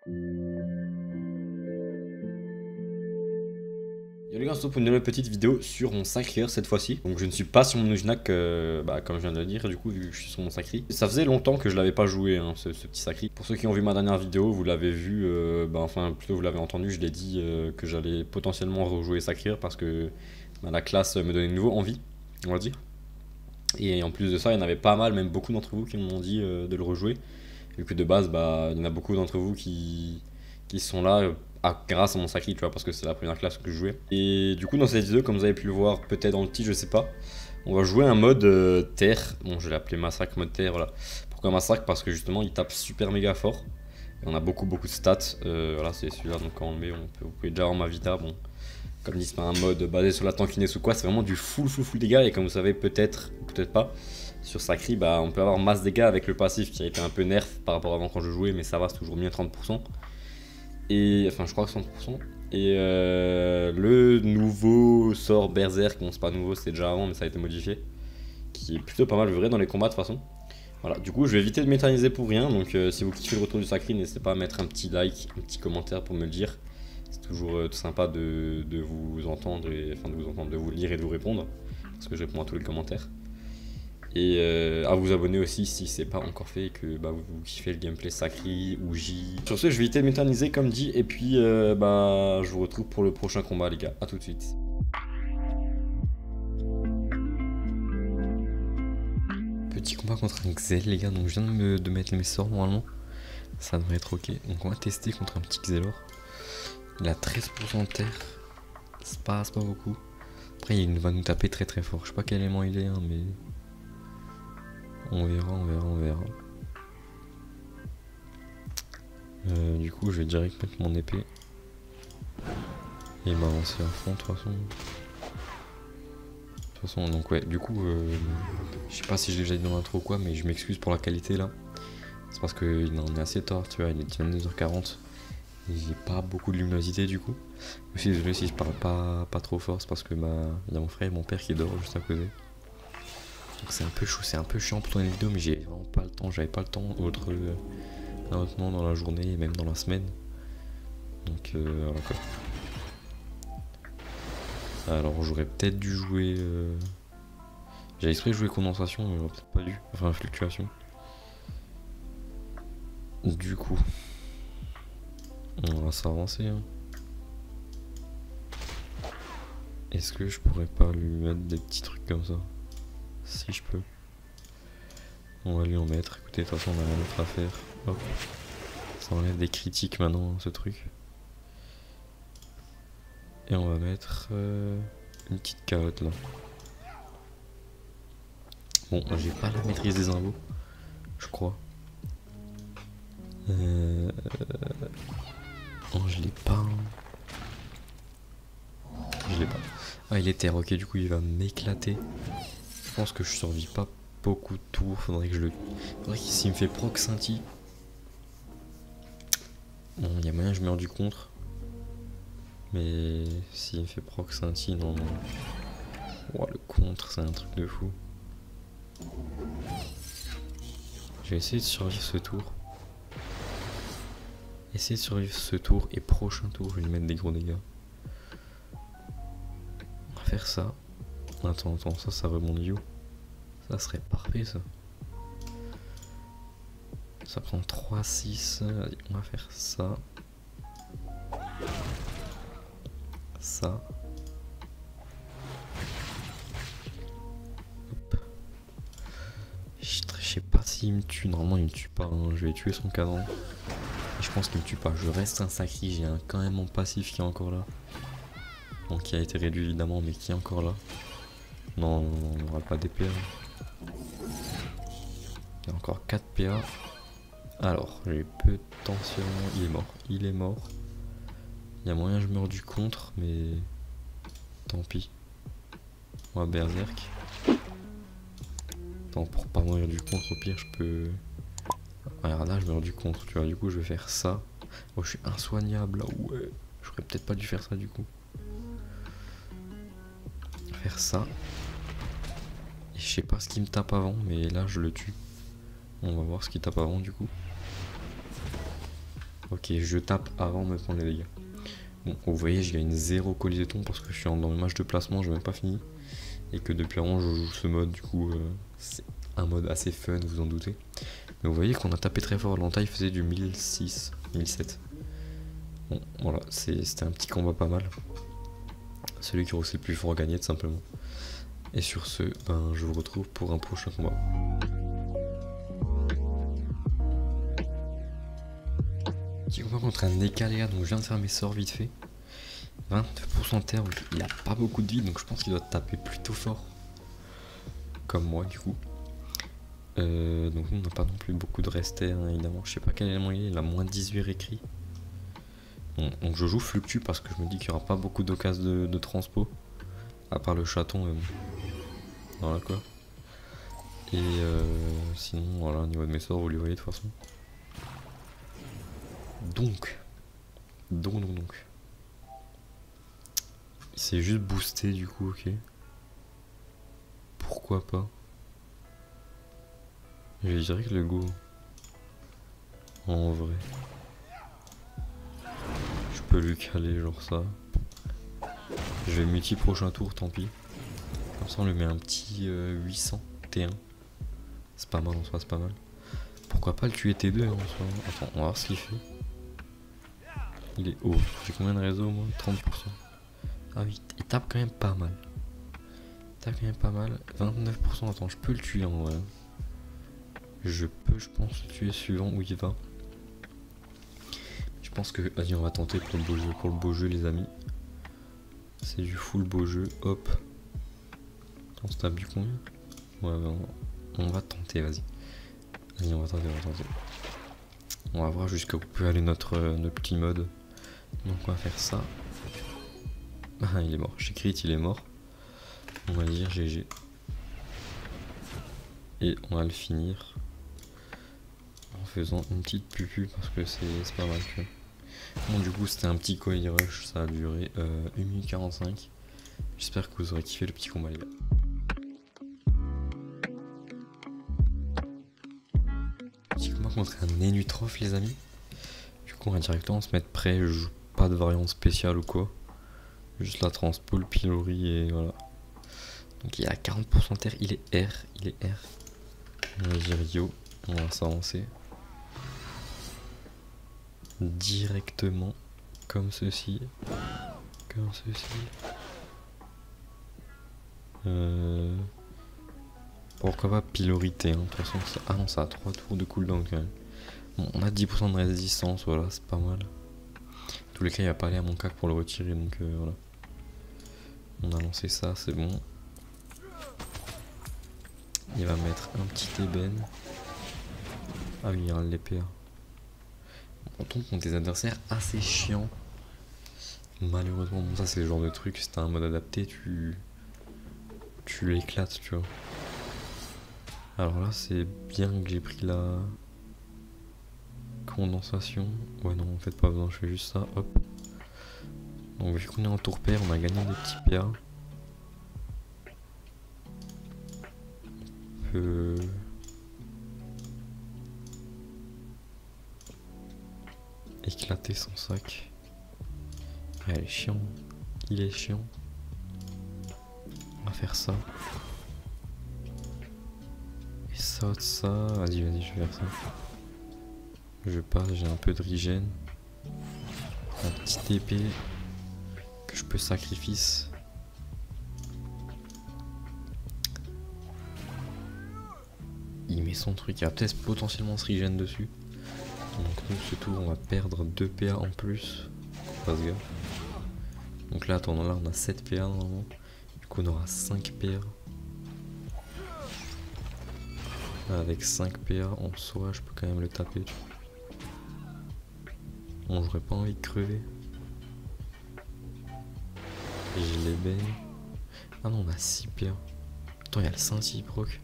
Yo les gars, on se retrouve pour une nouvelle petite vidéo sur mon Sacré cette fois-ci. Donc je ne suis pas sur mon Ujnak, comme je viens de le dire, du coup vu que je suis sur mon Sacré. Ça faisait longtemps que je l'avais pas joué, hein, ce petit Sacré. Pour ceux qui ont vu ma dernière vidéo, vous l'avez vu, enfin plutôt vous l'avez entendu, je l'ai dit que j'allais potentiellement rejouer Sacré parce que la classe me donnait de nouveau envie, on va dire. Et en plus de ça, il y en avait pas mal, même beaucoup d'entre vous qui m'ont dit de le rejouer. Vu que de base, il y en a beaucoup d'entre vous qui sont là grâce à mon Sacri, tu vois, parce que c'est la première classe que je jouais. Et du coup, dans cette vidéo, comme vous avez pu le voir peut-être dans le titre, je sais pas, on va jouer un mode terre. Bon, je l'ai appelé massacre, mode terre, voilà. Pourquoi massacre? Parce que justement, il tape super méga fort. Et on a beaucoup de stats. Voilà, c'est celui-là, donc quand on le met, vous pouvez déjà avoir ma vita. Bon, comme dit, c'est pas un mode basé sur la tankiness ou quoi, c'est vraiment du full dégâts. Et comme vous savez, peut-être pas, sur Sacri, on peut avoir masse dégâts avec le passif qui a été un peu nerf par rapport à avant quand je jouais, mais ça va, c'est toujours mieux 30%. Et enfin, je crois que 100%. Et le nouveau sort Berserk, bon, c'est pas nouveau, c'était déjà avant, mais ça a été modifié, qui est plutôt pas mal vrai dans les combats de toute façon. Voilà, du coup, je vais éviter de m'éterniser pour rien. Donc, si vous kiffez le retour du Sacri, n'hésitez pas à mettre un petit like, un petit commentaire pour me le dire. C'est toujours tout sympa de vous entendre, de vous lire et de vous répondre, parce que je réponds à tous les commentaires. Et à vous abonner aussi si c'est pas encore fait et que vous kiffez le gameplay Sacri ou J. Sur ce, je vais éviter de m'éterniser comme dit. Et puis, je vous retrouve pour le prochain combat, les gars. A tout de suite. Petit combat contre un Xel, les gars. Donc, je viens de mettre mes sorts normalement. Ça devrait être ok. Donc, on va tester contre un petit Xelor. Il a 13% de terre. C'est pas beaucoup. Après, il va nous taper très fort. Je sais pas quel élément il est, hein, mais. On verra. Du coup, je vais direct mettre mon épée. Et m'avancer à fond, de toute façon. Donc ouais, du coup, je sais pas si je l'ai déjà dit dans l'intro ou quoi, mais je m'excuse pour la qualité là. C'est parce qu'il en est assez tard, tu vois, il est 22h40. Et j'ai pas beaucoup de luminosité du coup. Je suis désolé si je parle pas trop fort, c'est parce que il y a mon frère et mon père qui dorment juste à côté. Donc c'est un peu chaud, c'est un peu chiant pour tourner une vidéo, mais j'ai vraiment pas le temps, j'avais pas le temps maintenant dans la journée et même dans la semaine. Donc voilà quoi. Alors j'aurais peut-être dû jouer... J'avais exprès jouer condensation, mais j'aurais peut-être pas dû. Enfin fluctuation. Du coup... On va s'avancer. Hein. Est-ce que je pourrais pas lui mettre des petits trucs comme ça? Si je peux. On va lui en mettre. Écoutez, de toute façon on a rien d'autre à faire. Hop. Ça enlève des critiques maintenant, hein, ce truc. Et on va mettre une petite carotte là. Bon, j'ai pas la maîtrise des imbos, je crois. Non, je l'ai pas. Je l'ai pas. Ah, il est terre, ok, du coup il va m'éclater. Je pense que je survis pas beaucoup de tours. Faudrait qu'il s'il me fait proc scintille. Bon, il y a moyen que je meurs du contre. Mais s'il me fait proc scintille, non. Oh, le contre, c'est un truc de fou. Je vais essayer de survivre ce tour. Et prochain tour, je vais lui mettre des gros dégâts. On va faire ça. Attends, ça rebondit où? Ça serait parfait ça. Ça prend 3, 6. Allez, on va faire ça. Ça. Hop. Je sais pas s'il me tue. Normalement, il me tue pas. Hein. Je vais tuer son cadran. Et je pense qu'il me tue pas. Je reste un Sacri. J'ai quand même mon passif qui est encore là. Donc, qui a été réduit évidemment, mais qui est encore là. Non, on n'aura pas d'épée. Il y a encore 4 PA. Alors, j'ai potentiellement... Il est mort. Il y a moyen que je meure du contre, mais... Tant pis. On va berserk. Attends, pour pas mourir du contre, au pire, je peux... Regarde là, je meurs du contre, tu vois. Du coup, je vais faire ça. Oh, je suis insoignable, là. Ouais. J'aurais peut-être pas dû faire ça, du coup. Faire ça. Et je sais pas ce qui me tape avant, mais là, je le tue. On va voir ce qui tape avant, du coup. Ok, je tape avant de me prendre les dégâts. Bon, vous voyez, je gagne 0 colis de thon parce que je suis dans le match de placement, je n'ai même pas fini. Et que depuis avant, je joue ce mode, du coup, c'est un mode assez fun, vous en doutez. Mais vous voyez qu'on a tapé très fort, l'entaille faisait du 1006, 1007. Bon, voilà, c'était un petit combat pas mal. Celui qui réussit le plus fort gagnait, tout simplement. Et sur ce, ben, je vous retrouve pour un prochain combat. Petit combat contre un Eka, les gars, donc je viens de faire mes sorts vite fait. 29% de terre, il a pas beaucoup de vie, donc je pense qu'il doit taper plutôt fort. Comme moi, du coup. Donc nous, on n'a pas non plus beaucoup de rester, hein, évidemment. Je sais pas quel élément il a moins 18 réécrit. Bon, donc je joue fluctue parce que je me dis qu'il n'y aura pas beaucoup d'occasions de transpo. À part le chaton, voilà quoi. Et sinon, voilà, au niveau de mes sorts, vous les voyez de toute façon. Donc. Il s'est juste boosté du coup, ok. Pourquoi pas. Je dirais que le go. En vrai. Je peux lui caler genre ça. Je vais multi prochain tour, tant pis. Comme ça on lui met un petit 800 T1. C'est pas mal en soi, c'est pas mal. Pourquoi pas le tuer T2 hein, en soi. Attends, on va voir ce qu'il fait. Il est haut. J'ai combien de réseau moi? 30%. Ah oui, il tape quand même pas mal. 29%, attends, je peux le tuer en vrai. Je pense, le tuer suivant où il va. Je pense que, vas-y, on va tenter pour le beau jeu, les amis. C'est du full beau jeu, hop. On se tape du combien? Ouais, ben, on va tenter, vas-y. Vas-y, on va tenter. On va voir jusqu'où peut aller notre petit mode. Donc on va faire ça. Ah, il est mort, j'ai crit, il est mort. On va dire GG. Et on va le finir en faisant une petite pupu parce que c'est pas mal que. Bon, du coup, c'était un petit coil rush, ça a duré 1 minute 45. J'espère que vous aurez kiffé le petit combat, les gars. Petit combat contre un Nénutroph, les amis. Du coup, on va directement se mettre prêt. Je joue pas de variante spéciale ou quoi. Juste la transpo, le pilori et voilà. Donc il a 40% de terre, il est R. On va dire yo, on va s'avancer. Directement, comme ceci. Pourquoi pas pilorité, hein. De toute façon, ah non, ça a 3 tours de cooldown quand même. Bon, on a 10% de résistance, voilà, c'est pas mal. En tous les cas, il va pas aller à mon cac pour le retirer, donc voilà. On a lancé ça, c'est bon. Il va mettre un petit ébène. Ah oui, il y a l'épée. On tombe contre des adversaires assez chiants. Malheureusement, bon, ça c'est le genre de truc, si t'as un mode adapté, tu l'éclates, tu vois. Alors là, c'est bien que j'ai pris la condensation. Ouais, non, en fait, pas besoin, je fais juste ça, hop. Donc, vu qu'on est en tour pair, on a gagné des petits PA. On peut éclater son sac. Ouais, elle est chiant. Il est chiant. On va faire ça. Et ça. Vas-y, je vais faire ça. Je passe, j'ai un peu de régène. Un petit épée que je peux sacrifice. Il met son truc, il va peut-être potentiellement se régène dessus. Donc nous ce tour on va perdre 2 PA en plus. Passe gaffe. Donc là attends, là on a 7 PA normalement. Du coup on aura 5 PA. Avec 5 PA en soi je peux quand même le taper. Bon, j'aurais pas envie de crever. Et je les baigne. Ah non, on a 6 PA. Attends, il y a le Saint-Cyr proc.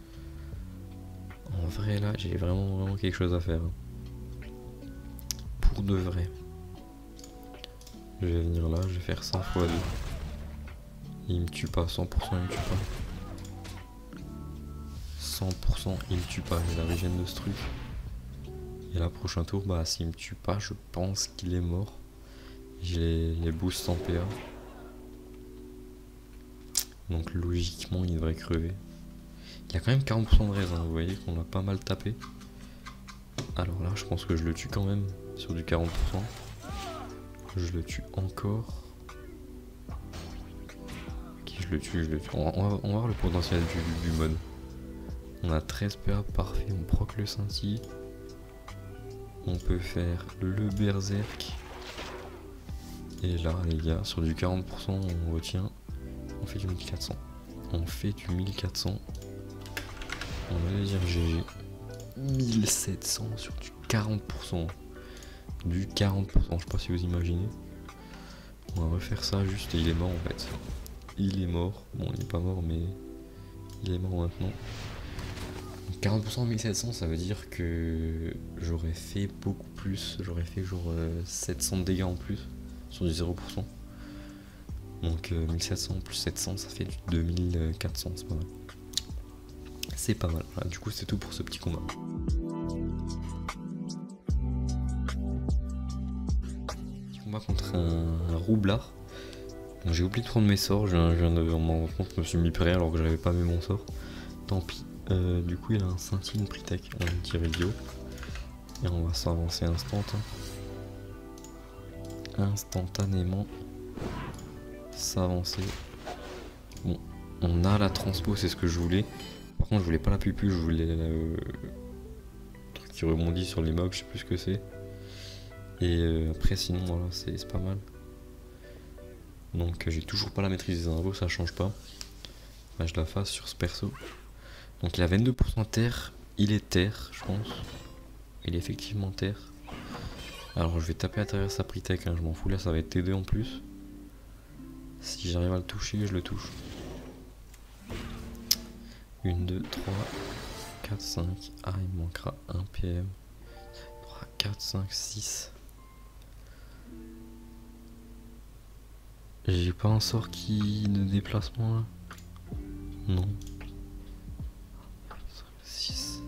En vrai, là, j'ai vraiment quelque chose à faire. Pour de vrai. Je vais venir là, je vais faire 100 x 2. Il me tue pas, 100% il me tue pas. 100% il me tue pas, j'ai la régène de ce truc. Et là, prochain tour, bah s'il me tue pas, je pense qu'il est mort. J'ai les boosts en PA. Donc logiquement, il devrait crever. Il y a quand même 40% de raise, hein. Vous voyez qu'on a pas mal tapé. Alors là, je pense que je le tue quand même sur du 40%. Je le tue encore. Ok, je le tue. On va voir le potentiel du mode. On a 13 PA, parfait, on proc le scintille. On peut faire le berserk. Et là, les gars, sur du 40%, on retient. On fait du 1400. On fait du 1400. On va dire GG. 1700 sur du 40%. Du 40%, je sais pas si vous imaginez. On va refaire ça juste et il est mort en fait. Il est mort. Bon, il est pas mort, mais il est mort maintenant. 40% 1700, ça veut dire que j'aurais fait beaucoup plus. J'aurais fait genre 700 de dégâts en plus sur du 0%. Donc 1700 plus 700, ça fait du 2400, c'est pas mal. C'est pas mal. Voilà, du coup, c'est tout pour ce petit combat. Petit combat contre un roublard. J'ai oublié de prendre mes sorts. Je viens de m'en rendre compte, je me suis mis prêt alors que j'avais pas mis mon sort. Tant pis. Du coup, il a un scintille, une Pritech, on tire idiot. Et on va s'avancer instantanément. S'avancer. Bon, on a la transpo, c'est ce que je voulais. Par contre, je voulais pas la pupu, je voulais le truc qui rebondit sur les mobs, je sais plus ce que c'est. Et après, sinon, voilà, c'est pas mal. Donc, j'ai toujours pas la maîtrise des infos, ça change pas. Là, je la fasse sur ce perso. Donc, il a 22% terre, il est terre, je pense. Il est effectivement terre. Alors, je vais taper à travers sa Pritech, hein, je m'en fous, là, ça va être T2 en plus. Si j'arrive à le toucher, je le touche. 1, 2, 3, 4, 5. Ah, il me manquera 1 PM. 3, 4, 5, 6. J'ai pas un sort de déplacement là? Non. 5, 6.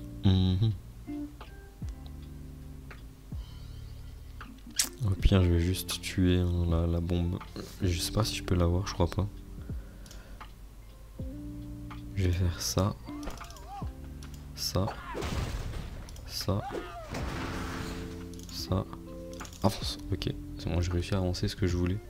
Au pire, je vais juste tuer hein, la bombe. Je sais pas si je peux l'avoir, je crois pas. Je vais faire ça. Ça. Ça. Ça. Avance. Ok. C'est bon, j'ai réussi à avancer ce que je voulais.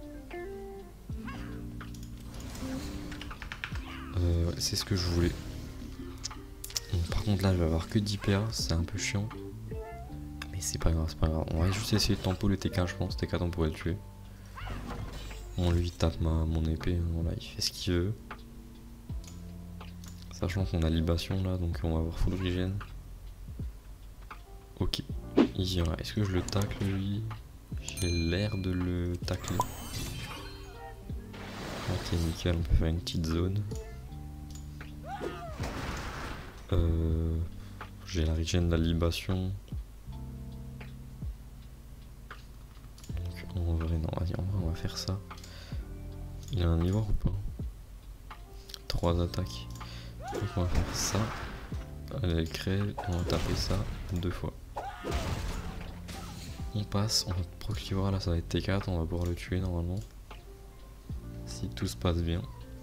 Ouais, c'est ce que je voulais. Donc, par contre, là, je vais avoir que 10 PA. C'est un peu chiant. Mais c'est pas grave, c'est pas grave. On va juste essayer de tempo le TK, je pense. TK, on pourrait le tuer. On lui tape mon épée. Hein, voilà, il fait ce qu'il veut. Sachant qu'on a libation là, donc on va avoir full regen. Ok, il ira. Est-ce que je le tacle lui? J'ai l'air de le tacler. Ok, nickel, on peut faire une petite zone. J'ai la regen de la libation. Donc en vrai, non, vas-y, en vrai, on va faire ça. Il a un niveau ou pas? 3 attaques. Donc on va faire ça. Allez, elle crève, on va taper ça 2 fois. On passe, on va procurer, là ça va être T4, on va pouvoir le tuer normalement. Si tout se passe bien.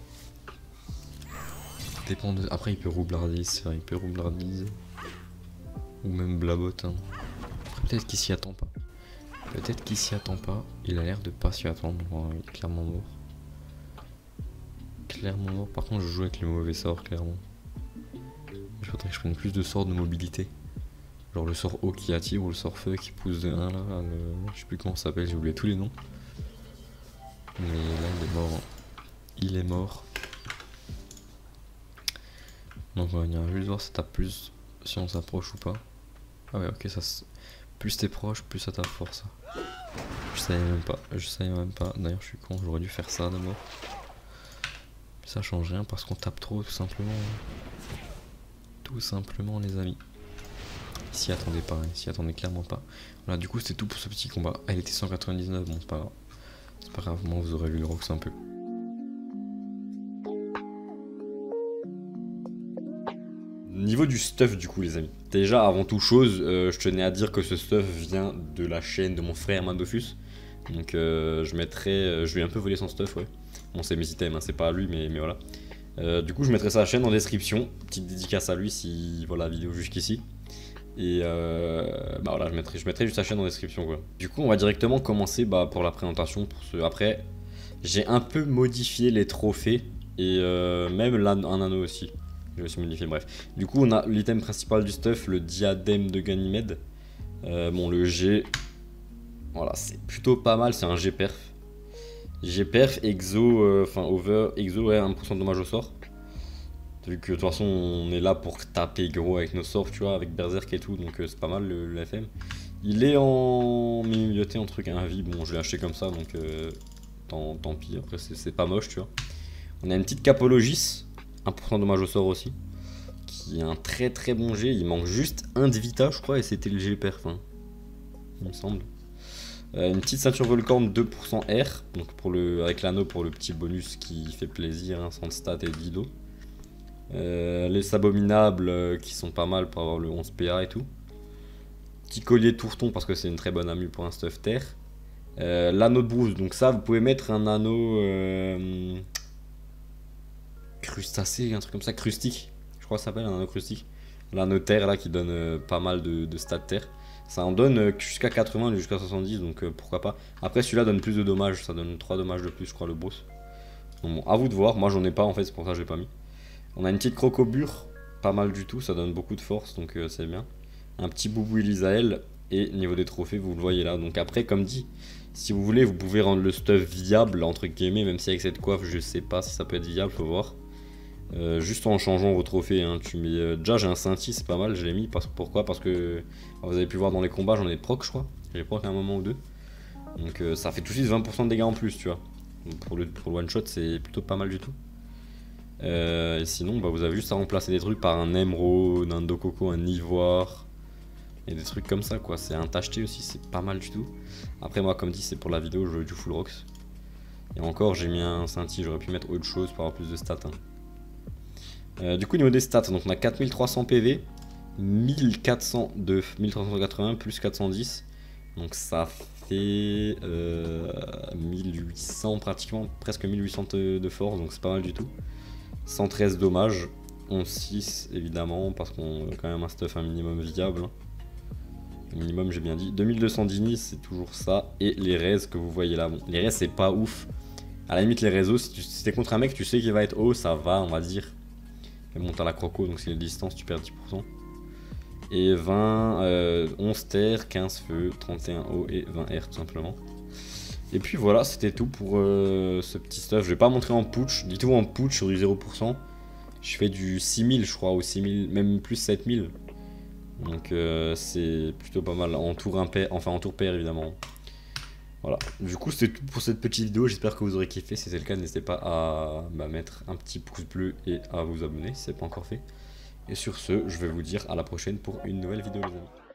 Dépend de... Après il peut roublardiser, c'est vrai, il peut roublardiser. Ou même blabot. Hein. Peut-être qu'il s'y attend pas. Peut-être qu'il s'y attend pas. Il a l'air de pas s'y attendre, il est clairement mort. Clairement mort, par contre je joue avec les mauvais sorts clairement. Je voudrais que je prenne plus de sorts de mobilité. Genre le sort eau qui attire ou le sort feu qui pousse de 1 là, je sais plus comment ça s'appelle, j'ai oublié tous les noms. Mais là il est mort. Hein. Il est mort. Donc on va venir juste voir si ça tape plus, si on s'approche ou pas. Ah ouais ok, plus t'es proche, plus ça tape fort ça. Je savais même pas, d'ailleurs je suis con, j'aurais dû faire ça d'abord. Ça change rien parce qu'on tape trop tout simplement. Tout simplement les amis. Il s'y attendait pas, il s'y attendait clairement pas. Voilà, du coup c'était tout pour ce petit combat. Elle était 199, bon c'est pas grave. C'est pas grave, moi vous aurez vu le Rox un peu. Niveau du stuff du coup les amis. Déjà avant toute chose, je tenais à dire que ce stuff vient de la chaîne de mon frère Mandofus. Donc je vais un peu voler son stuff, ouais. Bon c'est mes items, hein, c'est pas à lui mais voilà. Du coup je mettrai sa chaîne en description. Petite dédicace à lui si voilà la vidéo jusqu'ici. Et bah voilà, je mettrai juste sa chaîne en description quoi. Du coup on va directement commencer pour la présentation. Après j'ai un peu modifié les trophées et même un anneau aussi. Je vais aussi modifier, bref. Du coup on a l'item principal du stuff, le diadème de Ganymède. Bon le G, voilà c'est plutôt pas mal, c'est un G perf. G perf, exo, enfin over, exo ouais 1% de dommage au sort. Vu que de toute façon on est là pour taper gros avec nos sorts, tu vois, avec Berserk et tout, donc c'est pas mal le FM. Il est en mini-mioté en truc à 1 vie, bon je l'ai acheté comme ça, donc tant pis, après c'est pas moche, tu vois. On a une petite Capologis, 1% de dommage au sort aussi, qui est un très très bon G, il manque juste un de Vita je crois, et c'était le G perf, hein, il me semble. Une petite ceinture Volcan 2% R, donc avec l'anneau pour le petit bonus qui fait plaisir, hein, sans stat et dido. Les abominables qui sont pas mal pour avoir le 11 PA et tout. Petit collier tourton parce que c'est une très bonne ammu pour un stuff terre. L'anneau de brousse, donc ça vous pouvez mettre un anneau crustacé, un truc comme ça, crustique. Je crois que ça s'appelle un anneau crustique. L'anneau terre là qui donne pas mal de stats terre. Ça en donne jusqu'à 80 et jusqu'à 70, donc pourquoi pas. Après celui-là donne plus de dommages, ça donne 3 dommages de plus je crois le boss. Donc bon, à vous de voir, moi j'en ai pas en fait, c'est pour ça que je l'ai pas mis. On a une petite crocobure, pas mal du tout, ça donne beaucoup de force, donc c'est bien. Un petit boubou Elisaël, et niveau des trophées, vous le voyez là. Donc après, comme dit, si vous voulez, vous pouvez rendre le stuff viable, entre guillemets, même si avec cette coiffe, je sais pas si ça peut être viable, faut voir. Juste en changeant vos trophées, hein, tu mets... déjà j'ai un Sainti, c'est pas mal, je l'ai mis, pourquoi? Parce que, vous avez pu voir dans les combats, j'en ai proc je crois, j'ai proc à un moment ou deux. Donc ça fait tout de suite 20% de dégâts en plus, tu vois. Donc, pour le one shot, c'est plutôt pas mal du tout. Et sinon vous avez juste à remplacer des trucs par un émeraude, un Dokoko, un ivoire et des trucs comme ça quoi. C'est un tacheté aussi, c'est pas mal du tout. Après moi comme dit c'est pour la vidéo, je veux du full rocks. Et encore j'ai mis un Sainti, j'aurais pu mettre autre chose pour avoir plus de stats, hein. Du coup niveau des stats, donc on a 4300 PV, 1380 plus 410. Donc ça fait 1800 pratiquement, presque 1800 de force, donc c'est pas mal du tout. 113 dommages, 11-6 évidemment, parce qu'on a quand même un stuff un minimum viable. Hein. Minimum j'ai bien dit. 2210 nids, c'est toujours ça. Et les raises que vous voyez là, bon, les raises c'est pas ouf. À la limite les réseaux, si t'es contre un mec, tu sais qu'il va être haut, ça va on va dire. Mais bon t'as la croco, donc c'est les distances, tu perds 10%. Et 20, 11 terre, 15 feu, 31 eau et 20 air tout simplement. Et puis voilà, c'était tout pour ce petit stuff. Je vais pas montrer en putsch, du tout en putsch sur du 0%. Je fais du 6000 je crois, ou 6000, même plus 7000. Donc c'est plutôt pas mal en tour impair, enfin en tour pair évidemment. Voilà, du coup c'était tout pour cette petite vidéo, j'espère que vous aurez kiffé. Si c'est le cas, n'hésitez pas à mettre un petit pouce bleu et à vous abonner si ce n'est pas encore fait. Et sur ce, je vais vous dire à la prochaine pour une nouvelle vidéo les amis.